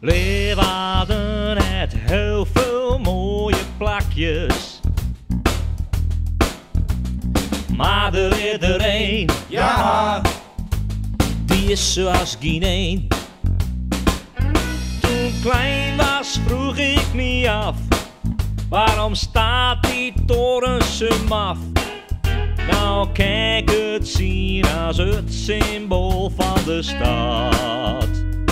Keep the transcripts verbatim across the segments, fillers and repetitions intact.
Leeuwarden heeft heel veel mooie plakjes, maar er is er één, Ja, die is zoals geen één. Toen ik klein was vroeg ik me af, waarom staat die toren zo maf? Nou kijk het zien als het symbool van de stad.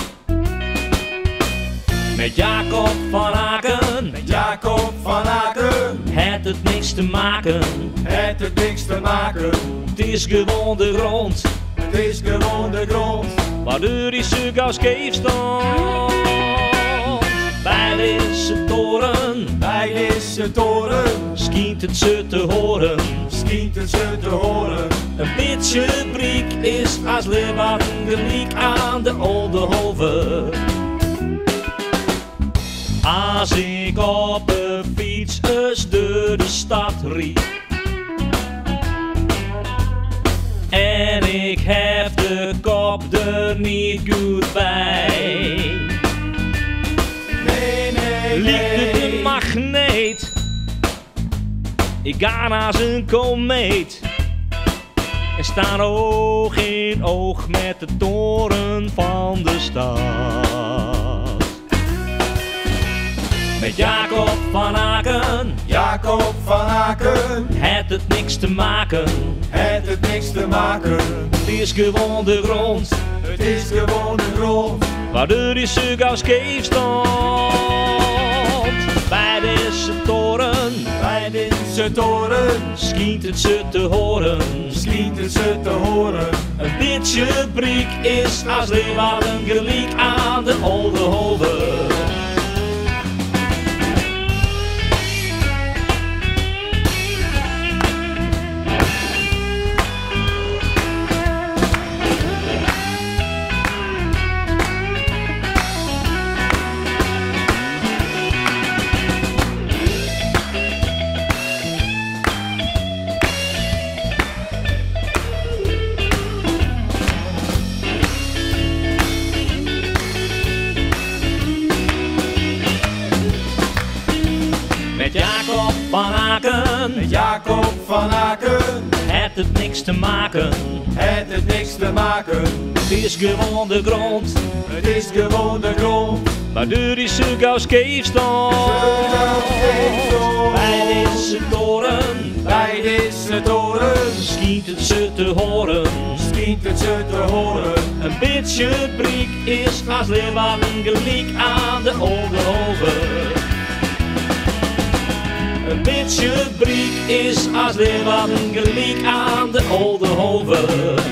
Met Jacob van Aken, met Jacob van Aken, het het niks te maken. het heeft niks te maken. Het is gewoon de grond, Het is gewoon de grond. waardoor die stuk als keef stond. Bij deze toren Bij deze toren schijnt het ze te horen. schijnt het ze te horen. Een beetje briek is als Leeuwarden gelijk aan de Oldenhoven. Als ik op de fiets eens door de stad riep en ik heb de kop er niet goed bij, Nee, nee, liep de nee. magneet, ik ga als een komeet en staan oog in oog met de toren van de stad. Met Jacob van Aken, Jacob van Aken, het het niks te maken. het heeft niks te maken. Het is gewoon de grond, Het is gewoon de grond. waardoor die stuk als keef stond. Bij deze toren Bij deze toren schijnt het ze te horen. schijnt het ze te horen. Een beetje briek is als Leeuwarden gelijk aan de Oldenhoven. Met Jacob van Aken, Met Jacob van Aken, het het niks te maken. het heeft niks te maken. Het is gewoon de grond, Het is gewoon de grond. waardoor die stuk als keef stond. Bij deze toren Bij deze toren schijnt het ze te horen. schijnt het ze te horen. Een beetje briek is als Leeuwarden gelijk aan de Oldenhoven. Een beetje briek is als Leeuwarden gelijk aan de Oldenhoven.